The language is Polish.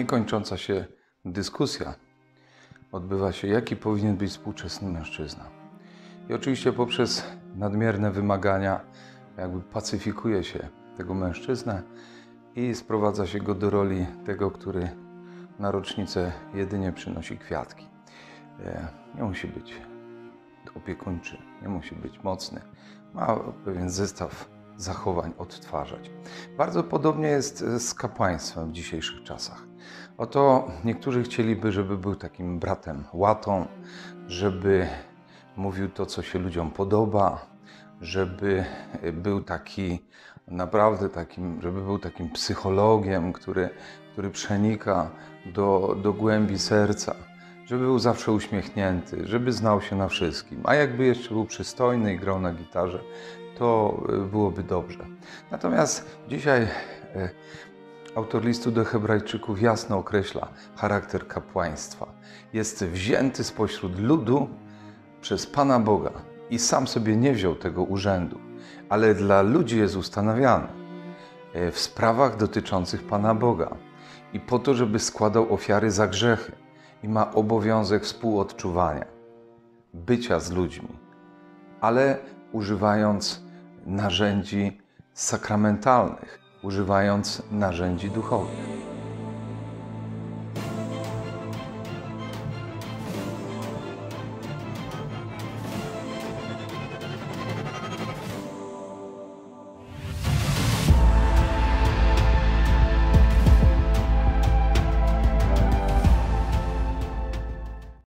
niekończąca się dyskusja odbywa się, jaki powinien być współczesny mężczyzna. I oczywiście poprzez nadmierne wymagania jakby pacyfikuje się tego mężczyznę i sprowadza się go do roli tego, który na rocznicę jedynie przynosi kwiatki. Nie musi być opiekuńczy, nie musi być mocny. Ma pewien zestaw zachowań odtwarzać. Bardzo podobnie jest z kapłaństwem w dzisiejszych czasach. Oto niektórzy chcieliby, żeby był takim bratem łatą, żeby mówił to, co się ludziom podoba, żeby był taki naprawdę żeby był takim psychologiem, który przenika do głębi serca, żeby był zawsze uśmiechnięty, żeby znał się na wszystkim, a jakby jeszcze był przystojny i grał na gitarze, to byłoby dobrze. Natomiast dzisiaj autor listu do Hebrajczyków jasno określa charakter kapłaństwa. Jest wzięty spośród ludu przez Pana Boga i sam sobie nie wziął tego urzędu, ale dla ludzi jest ustanawiany w sprawach dotyczących Pana Boga i po to, żeby składał ofiary za grzechy i ma obowiązek współodczuwania, bycia z ludźmi, ale używając narzędzi sakramentalnych, używając narzędzi duchowych.